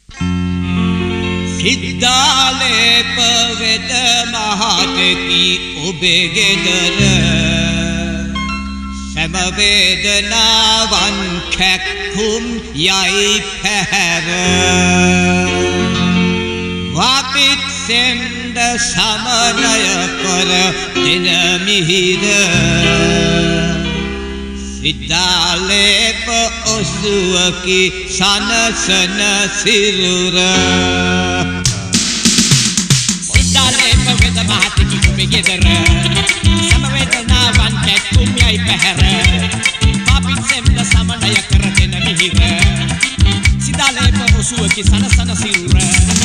සිද්ධාලේප වෙද මහතකි ඔබේ ගෙදර සෑම වේදනාවන් කැක්කුම් යයි පැහැර වාපිත් සෙන්ද සමනය කර දෙන මිහිර සිද්ධාලේප ඔසුවකි සනසන සිරුර සිද්ධාලේප වෙද මහතකි ඔබේ ගෙදර සෑම වේදනාවන් කැක්කුම් යයි පැහැර වාපිත් සෙන්ද සමනය කර දෙන මිහිර සිද්ධාලේප ඔසුවකි සනසන සිරුර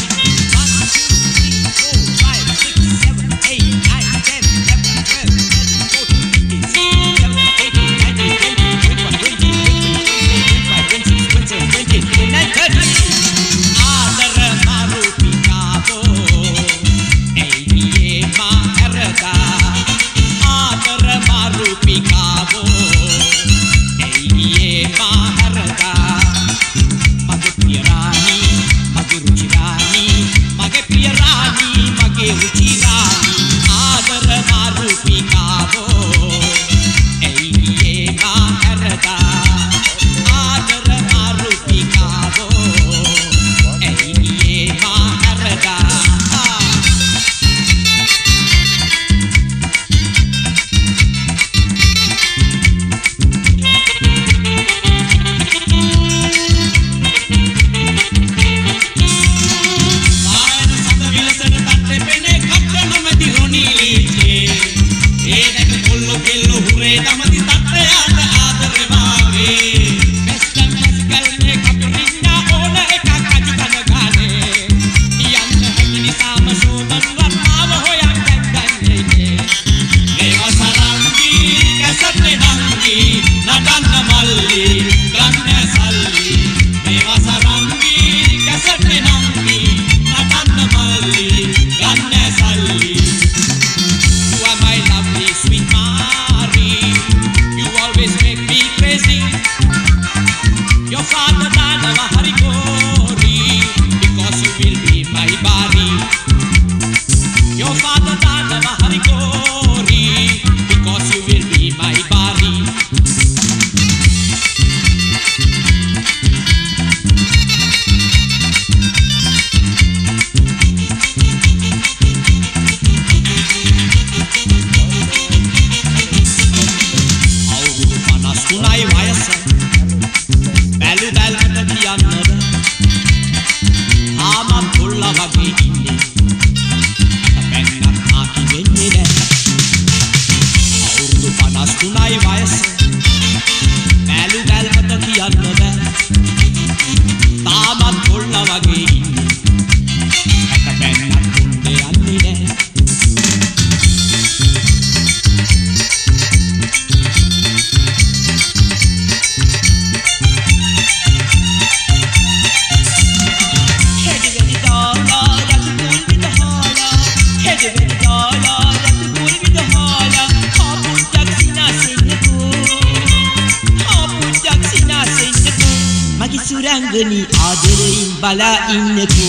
bala inneku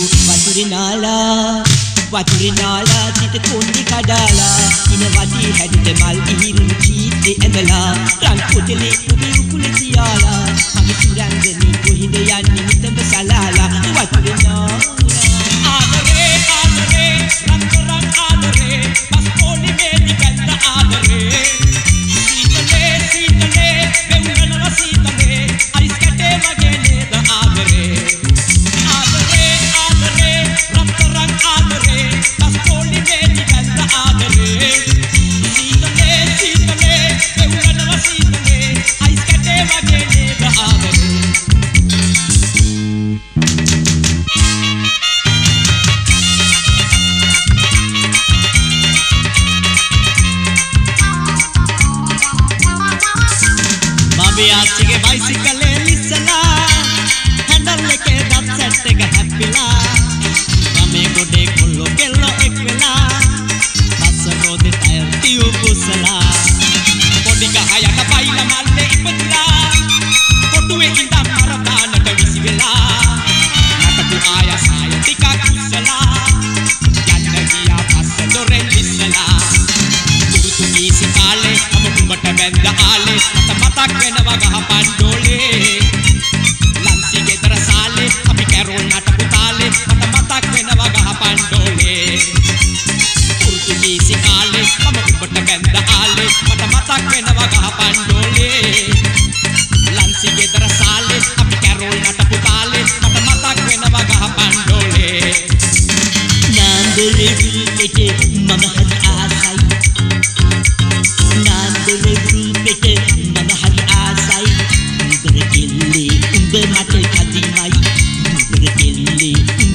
වතුරේ නාලා සිත කොණ්ඩි කඩාලා ඉන වටේ හැදිත මල් ඉහිරුණු චීත්තේ ඇඳලා රන් පොතලේ උඩි උකුල තියාලා මගේ සුරංගනී කොහිද යන්නේ නිතඹ සලාලා වතුරේ නාලා ආදරේ ආදරේ රත්තරන් ආදරේ පස්පෝලි මේටි කැත්ත ආදරේ සීතලේ සීතලේ වෙන්නනවා සීතලේ අයිස් කැටේ වගේ නේද ආදරේ Again,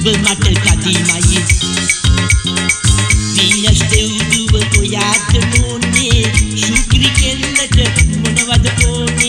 ඔබ මට කදීමයි දිනස් දෙව්දුව ඔයාට ඕනේ ශුක්‍රි කෙල්ලට මොනවද ඕනේ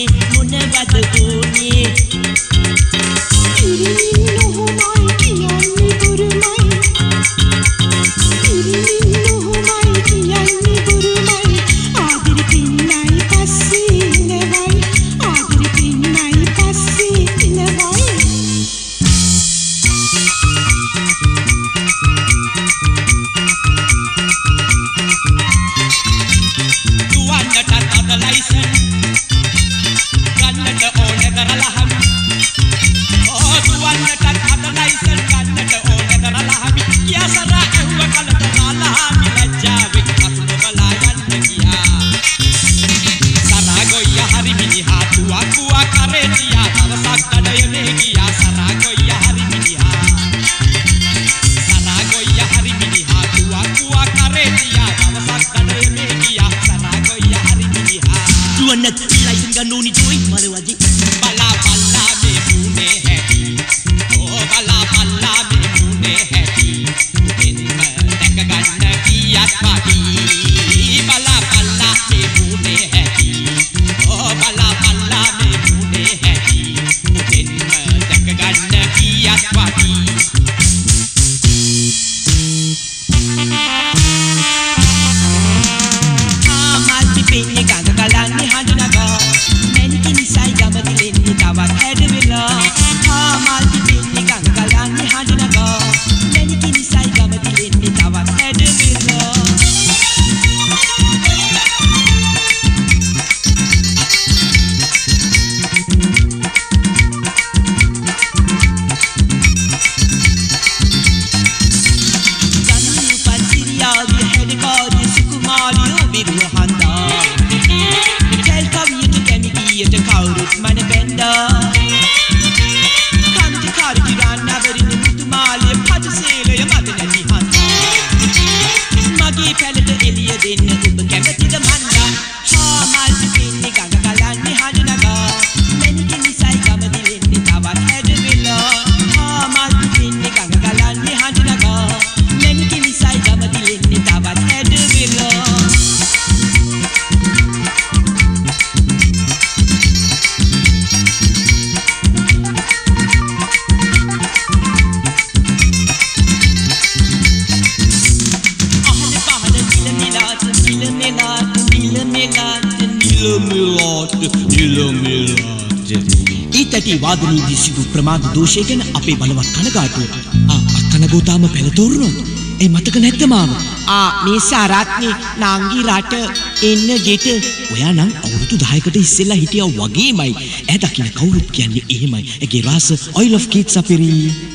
වාදනයේදී සිදු ප්‍රමාද දෝෂය ගැන අපේ බලවත් කනගාටුව. අක්කනගෝතාම පෙළතෝරුනොත් ඒ මතක නැද්ද මාම? මේ සාරාත්නේ නාංගි රට එන්න ගෙට ඔයා නම් අවුරුදු 10කට ඉස්සෙල්ලා හිටියා වගේමයි. ඈ දකින්න කවුරුත් කියන්නේ එහෙමයි. ඒගේ රාස oil of kids අපිරි.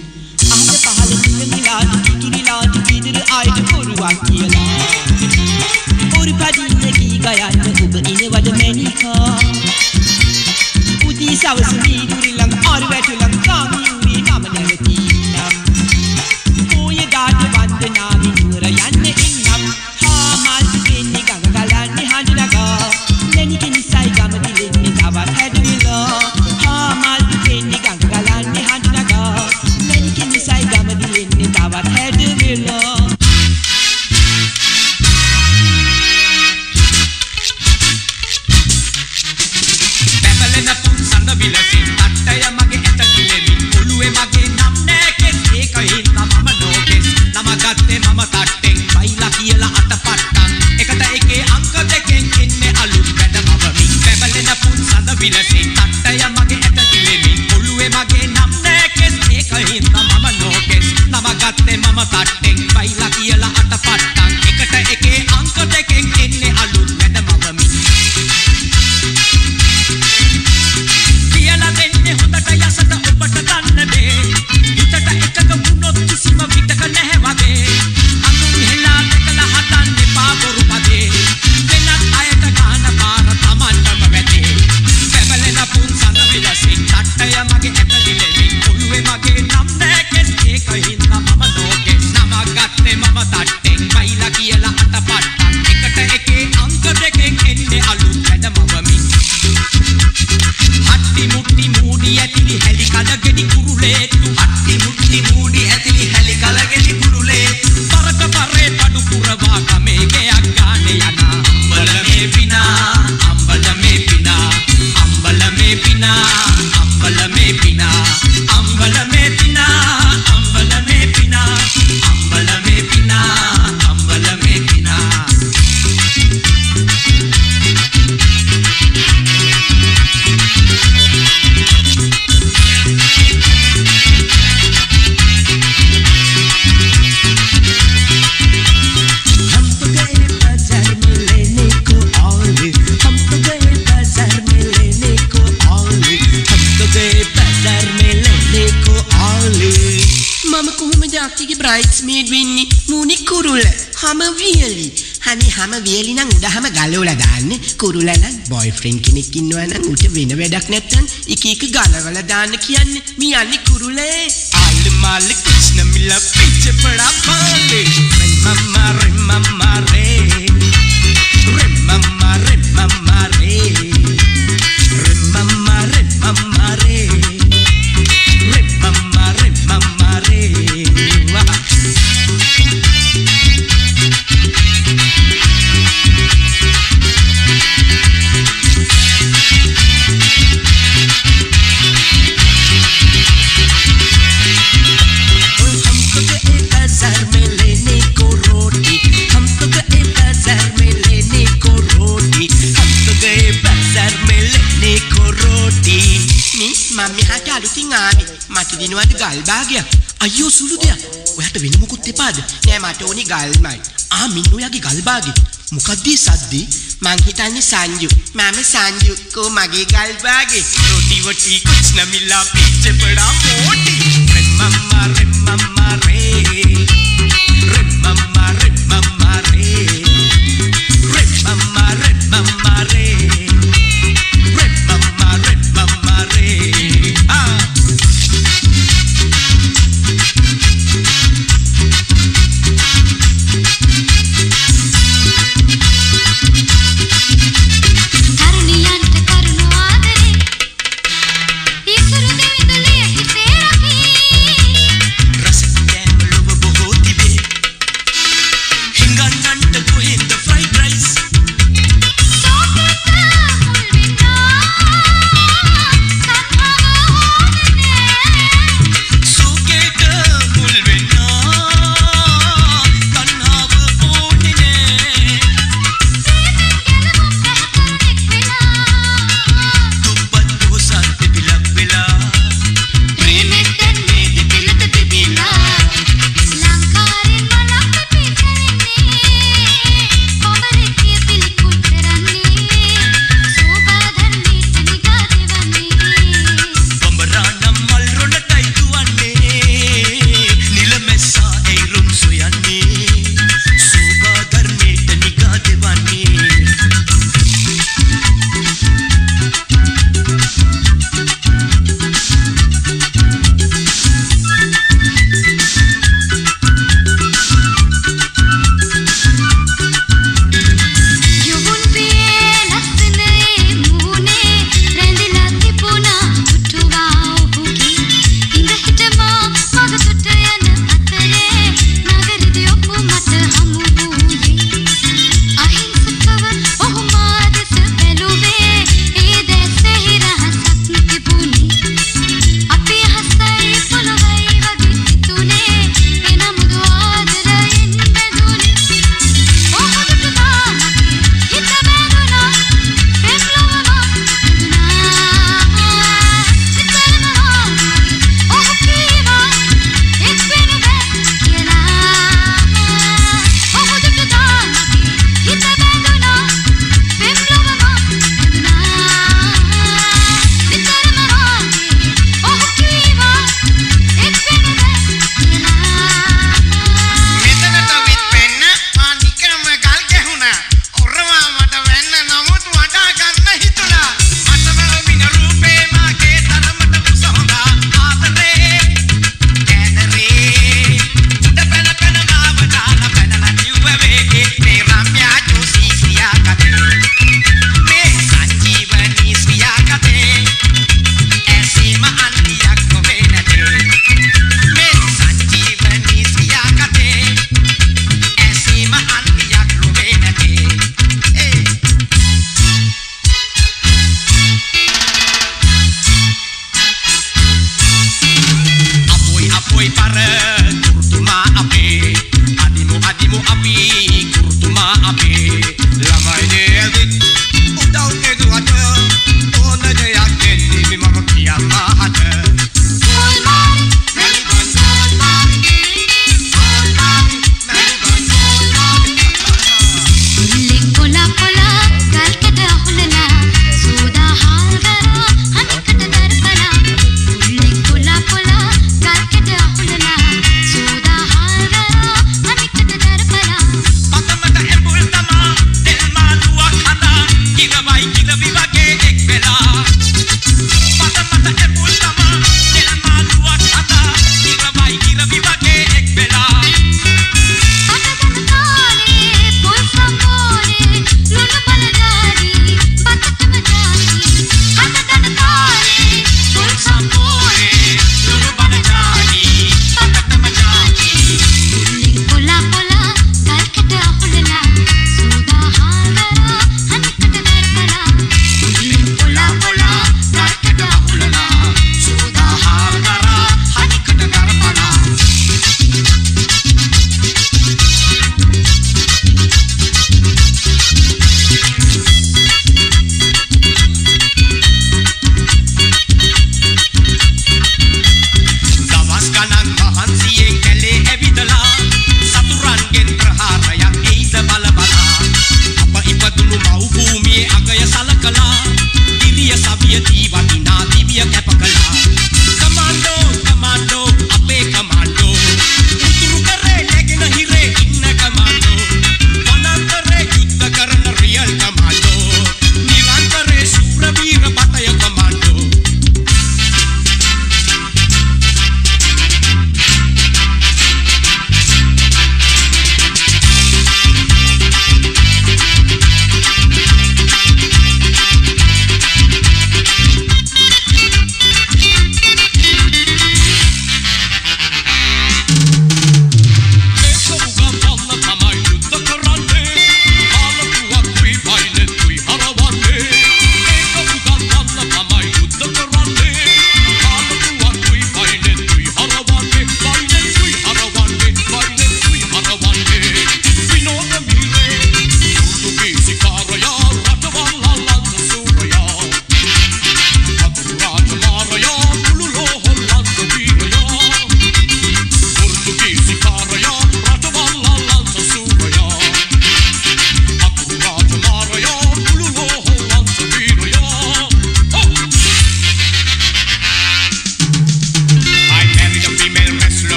අහල පහල නිලාට කිකිරිලාට කිදිර ආයට පොරුවක් කියලා. පොරු පදින්න කී ගයන්න ඔබ ඉනවද මැනිකා. උදී සවස දීදුරිලම් ආරවැටුලම් කාමියුරි නම නැවති නම් පොය දාට වන්දනාවි නුවර යන්න එන්නම් හාමල් දෙන්නේ ගඟ ගලන්නේ හඬ නගා නැනික නිසයි ගම දිලෙන්නේ තවත් හැඩවිලා හාමල් දෙන්නේ ගඟ ගලන්නේ හඬ නගා නැනික නිසයි ගම දිලෙන්නේ තවත් හැඩවිලා Hatti mutti moodi ඇතිලි මම කොහොමද අක්කගේ බ්‍රයිඩ්ස්මේඩ් වෙන්නේ? මූණි කුරුල, හැම වියලි. අනේ හැම වියලි නම් උඩහම ගලවලා දාන්න. කුරුල නම් බොයිෆ්‍රෙන්ඩ් කෙනෙක් ඉන්නවා නම් උට වෙන වැඩක් නැත්තම් එක එක ගලවලා දාන්න කියන්නේ. මේ යන්නේ කුරුලේ. आल माल कुछ न मिला पीछे पड़ा पाले रे मम्मा रे मम्मा रे रे मम्मा रे मम्मा रे रे मम्मा रे मम्मा रे रे मम्मा रे मम्मा रे वाह මම මෙහාට අලුතින් ආවේ. මට දිනවද ගල් භාගයක්. අයියෝ සුළු දෙයක්. ඔයාට වෙන මොකුත් එපාද? නෑ මට ඕනි ගල්මයි. මින්නෝයාගේ ගල් භාගෙ. මොකද්ද සද්දේ? මං හිතන්නේ සංජු. මම සංජු. කෝ මගේ ගල් භාගෙ. रोटी वोटी कुछ न मिला पीछे पड़ा मोटी रे मम्मा रे मम्मा रे रे मम्मा रे मम्मा रे रे मम्मा रे मम्मा रे रे मम्मा रे मम्मा रे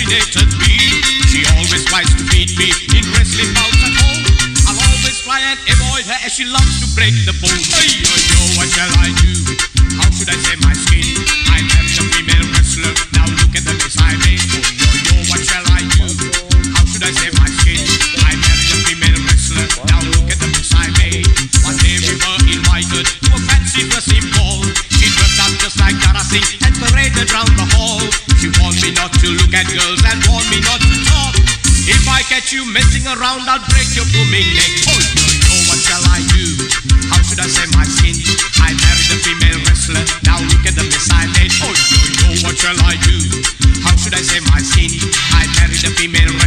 dominated me. She always tries to beat me in wrestling bouts at home. I'll always try and avoid her as she loves to break the bone. Hey, yo, yo, what shall I do? How should I save my skin? I married a female wrestler. Now look at the mess I made. Oh, yo, yo, what shall I do? How should I save my skin? I married a female wrestler. Now look at the mess I made. One day we were invited to a fancy dressing ball. She dressed up just like Tara Singh and paraded round the hall. She warned me not to look at girls and warned me not to talk. If I catch you messing around, I'll break your blooming neck. Oh, yo, yo, what shall I do? How should I save my skin? I married a female wrestler. Now look at the mess I made. Oh, yo, yo, what shall I do? How should I save my skin? I married a female